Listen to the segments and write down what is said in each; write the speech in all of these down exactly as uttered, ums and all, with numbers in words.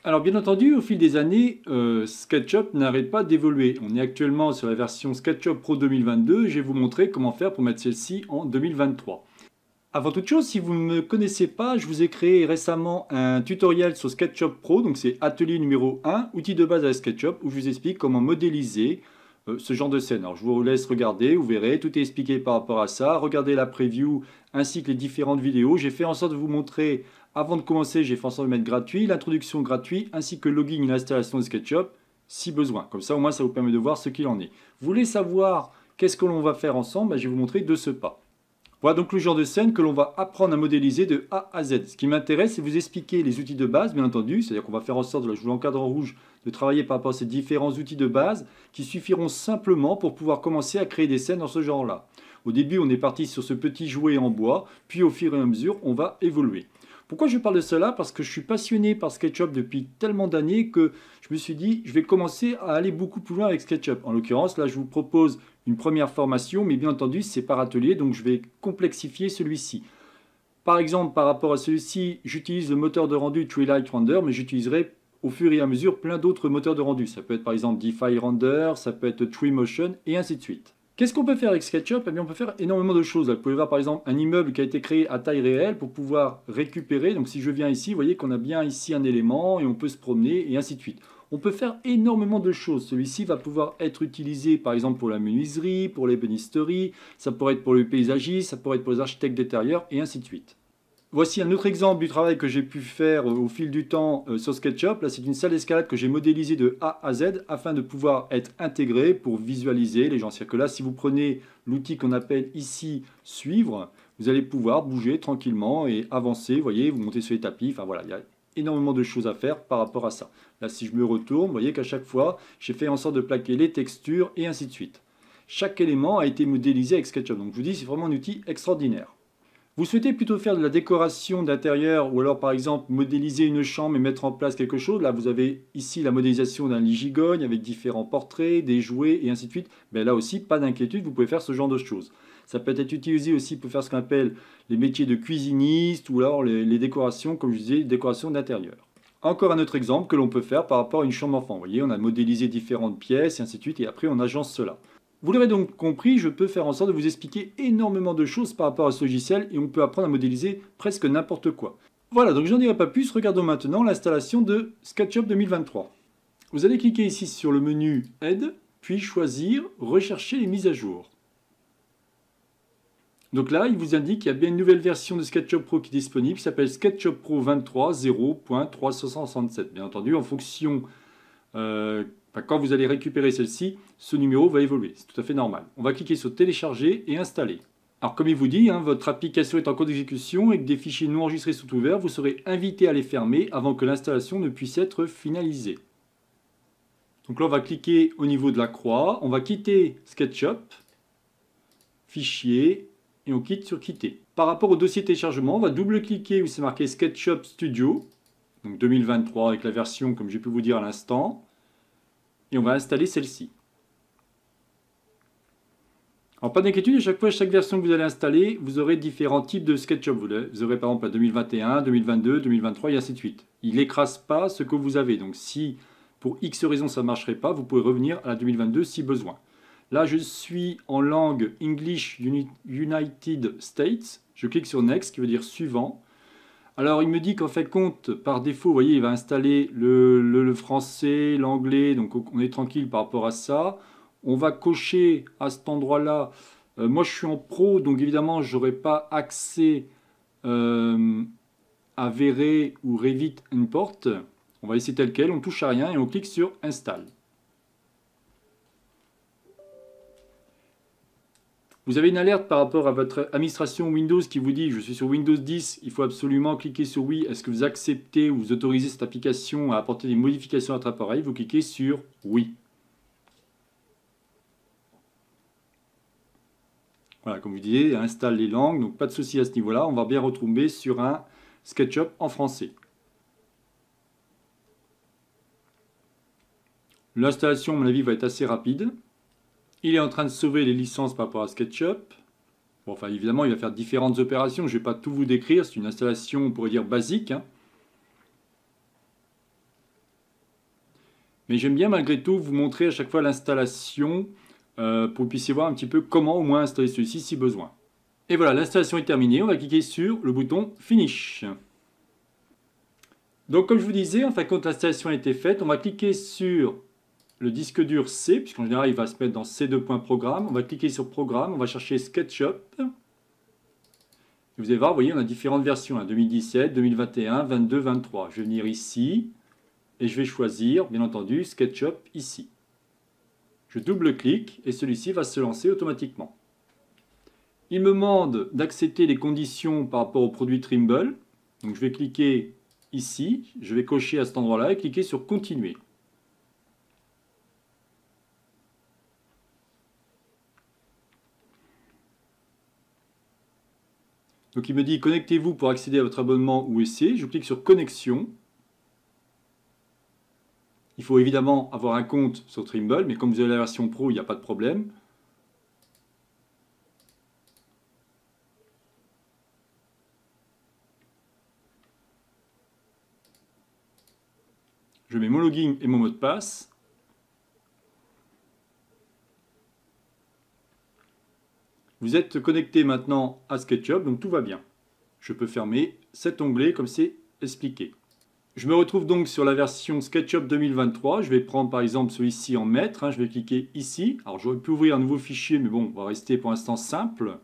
Alors bien entendu, au fil des années, euh, SketchUp n'arrête pas d'évoluer. On est actuellement sur la version SketchUp Pro deux mille vingt-deux. Je vais vous montrer comment faire pour mettre celle-ci en deux mille vingt-trois. Avant toute chose, si vous ne me connaissez pas, je vous ai créé récemment un tutoriel sur SketchUp Pro, donc c'est atelier numéro un, outils de base à SketchUp, où je vous explique comment modéliser euh, ce genre de scène. Alors je vous laisse regarder, vous verrez, tout est expliqué par rapport à ça. Regardez la preview ainsi que les différentes vidéos. J'ai fait en sorte de vous montrer, avant de commencer, j'ai fait en sorte de mettre gratuit, l'introduction gratuite, ainsi que le login et l'installation de SketchUp, si besoin. Comme ça, au moins, ça vous permet de voir ce qu'il en est. Vous voulez savoir qu'est-ce que l'on va faire ensemble? Ben, je vais vous montrer de ce pas. Voilà donc le genre de scène que l'on va apprendre à modéliser de A à Z. Ce qui m'intéresse, c'est vous expliquer les outils de base, bien entendu. C'est-à-dire qu'on va faire en sorte, là, je vous l'encadre en rouge, de travailler par rapport à ces différents outils de base qui suffiront simplement pour pouvoir commencer à créer des scènes dans ce genre-là. Au début, on est parti sur ce petit jouet en bois, puis au fur et à mesure, on va évoluer. Pourquoi je parle de cela? Parce que je suis passionné par SketchUp depuis tellement d'années que je me suis dit, je vais commencer à aller beaucoup plus loin avec SketchUp. En l'occurrence, là, je vous propose une première formation, mais bien entendu, c'est par atelier, donc je vais complexifier celui-ci. Par exemple, par rapport à celui-ci, j'utilise le moteur de rendu Twilight Render, mais j'utiliserai au fur et à mesure plein d'autres moteurs de rendu. Ça peut être par exemple DeFi Render, ça peut être Twinmotion, et ainsi de suite. Qu'est-ce qu'on peut faire avec SketchUp? Eh bien, on peut faire énormément de choses. Là, vous pouvez voir par exemple un immeuble qui a été créé à taille réelle pour pouvoir récupérer. Donc si je viens ici, vous voyez qu'on a bien ici un élément et on peut se promener et ainsi de suite. On peut faire énormément de choses. Celui-ci va pouvoir être utilisé par exemple pour la menuiserie, pour l'ébénisterie, ça pourrait être pour le paysagisme, ça pourrait être pour les architectes d'intérieur et ainsi de suite. Voici un autre exemple du travail que j'ai pu faire au fil du temps sur SketchUp. Là, c'est une salle d'escalade que j'ai modélisée de A à Z afin de pouvoir être intégrée pour visualiser les gens. C'est-à-dire que là, si vous prenez l'outil qu'on appelle ici suivre, vous allez pouvoir bouger tranquillement et avancer. Vous voyez, vous montez sur les tapis. Enfin voilà, il y a énormément de choses à faire par rapport à ça. Là, si je me retourne, vous voyez qu'à chaque fois, j'ai fait en sorte de plaquer les textures et ainsi de suite. Chaque élément a été modélisé avec SketchUp. Donc je vous dis, c'est vraiment un outil extraordinaire. Vous souhaitez plutôt faire de la décoration d'intérieur ou alors par exemple modéliser une chambre et mettre en place quelque chose. Là vous avez ici la modélisation d'un lit gigogne avec différents portraits, des jouets et ainsi de suite. Mais là aussi pas d'inquiétude, vous pouvez faire ce genre de choses. Ça peut être utilisé aussi pour faire ce qu'on appelle les métiers de cuisiniste ou alors les, les décorations, comme je disais, les décorations d'intérieur. Encore un autre exemple que l'on peut faire par rapport à une chambre d'enfant. Vous voyez, on a modélisé différentes pièces et ainsi de suite et après on agence cela. Vous l'aurez donc compris, je peux faire en sorte de vous expliquer énormément de choses par rapport à ce logiciel et on peut apprendre à modéliser presque n'importe quoi. Voilà, donc j'en dirai pas plus, regardons maintenant l'installation de SketchUp deux mille vingt-trois. Vous allez cliquer ici sur le menu Aide, puis choisir Rechercher les mises à jour. Donc là, il vous indique qu'il y a bien une nouvelle version de SketchUp Pro qui est disponible, qui s'appelle SketchUp Pro vingt-trois zéro point trois cent soixante-sept. Bien entendu, en fonction... Euh, quand vous allez récupérer celle-ci, ce numéro va évoluer. C'est tout à fait normal. On va cliquer sur télécharger et installer. Alors comme il vous dit, hein, votre application est en cours d'exécution et que des fichiers non enregistrés sont ouverts, vous serez invité à les fermer avant que l'installation ne puisse être finalisée. Donc là on va cliquer au niveau de la croix, on va quitter SketchUp, Fichier, et on quitte sur Quitter. Par rapport au dossier téléchargement, on va double-cliquer où c'est marqué SketchUp Studio, donc deux mille vingt-trois avec la version comme j'ai pu vous dire à l'instant. Et on va installer celle-ci. Alors pas d'inquiétude, à chaque fois, chaque version que vous allez installer, vous aurez différents types de SketchUp. Vous aurez par exemple la deux mille vingt et un, deux mille vingt-deux, deux mille vingt-trois et ainsi de suite. Il n'écrase pas ce que vous avez. Donc si pour X raison ça ne marcherait pas, vous pouvez revenir à la deux mille vingt-deux si besoin. Là je suis en langue English United States. Je clique sur Next qui veut dire suivant. Alors il me dit qu'en fait compte, par défaut, vous voyez, il va installer le, le, le français, l'anglais, donc on est tranquille par rapport à ça. On va cocher à cet endroit-là. Euh, moi je suis en pro, donc évidemment je n'aurai pas accès euh, à V-Ray ou Revit Import. On va laisser tel quel, on touche à rien et on clique sur Install. Vous avez une alerte par rapport à votre administration Windows qui vous dit « Je suis sur Windows dix, il faut absolument cliquer sur oui. Est-ce que vous acceptez ou vous autorisez cette application à apporter des modifications à votre appareil ?» Vous cliquez sur « Oui ». Voilà, comme vous disiez, installe les langues, donc pas de souci à ce niveau-là. On va bien retomber sur un SketchUp en français. L'installation, à mon avis, va être assez rapide. Il est en train de sauver les licences par rapport à SketchUp. Bon, enfin, évidemment, il va faire différentes opérations. Je ne vais pas tout vous décrire. C'est une installation, on pourrait dire, basique. Hein. Mais j'aime bien malgré tout vous montrer à chaque fois l'installation euh, pour que vous puissiez voir un petit peu comment au moins installer celui-ci si besoin. Et voilà, l'installation est terminée. On va cliquer sur le bouton Finish. Donc comme je vous disais, en fin de compte, l'installation a été faite. On va cliquer sur le disque dur C, puisqu'en général il va se mettre dans C deux points programme. On va cliquer sur Programme, on va chercher SketchUp. Et vous allez voir, vous voyez, on a différentes versions, hein, deux mille dix-sept, deux mille vingt et un, vingt-deux, vingt-trois. Je vais venir ici et je vais choisir, bien entendu, SketchUp ici. Je double-clique et celui-ci va se lancer automatiquement. Il me demande d'accepter les conditions par rapport au produit Trimble. Donc je vais cliquer ici, je vais cocher à cet endroit-là et cliquer sur Continuer. Donc il me dit connectez-vous pour accéder à votre abonnement ou essai. Je clique sur Connexion. Il faut évidemment avoir un compte sur Trimble, mais comme vous avez la version Pro, il n'y a pas de problème. Je mets mon login et mon mot de passe. Vous êtes connecté maintenant à SketchUp, donc tout va bien. Je peux fermer cet onglet comme c'est expliqué. Je me retrouve donc sur la version SketchUp deux mille vingt-trois. Je vais prendre par exemple celui-ci en maître. Hein. Je vais cliquer ici. Alors j'aurais pu ouvrir un nouveau fichier, mais bon, on va rester pour l'instant simple.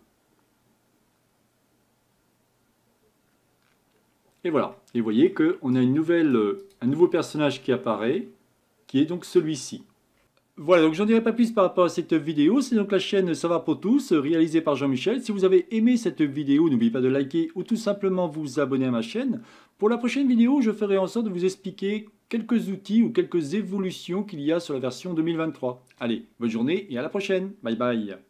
Et voilà. Et vous voyez qu'on a une nouvelle, un nouveau personnage qui apparaît, qui est donc celui-ci. Voilà, donc j'en dirai pas plus par rapport à cette vidéo. C'est donc la chaîne Ça va pour tous, réalisée par Jean-Michel. Si vous avez aimé cette vidéo, n'oubliez pas de liker ou tout simplement vous abonner à ma chaîne. Pour la prochaine vidéo, je ferai en sorte de vous expliquer quelques outils ou quelques évolutions qu'il y a sur la version deux mille vingt-trois. Allez, bonne journée et à la prochaine. Bye bye.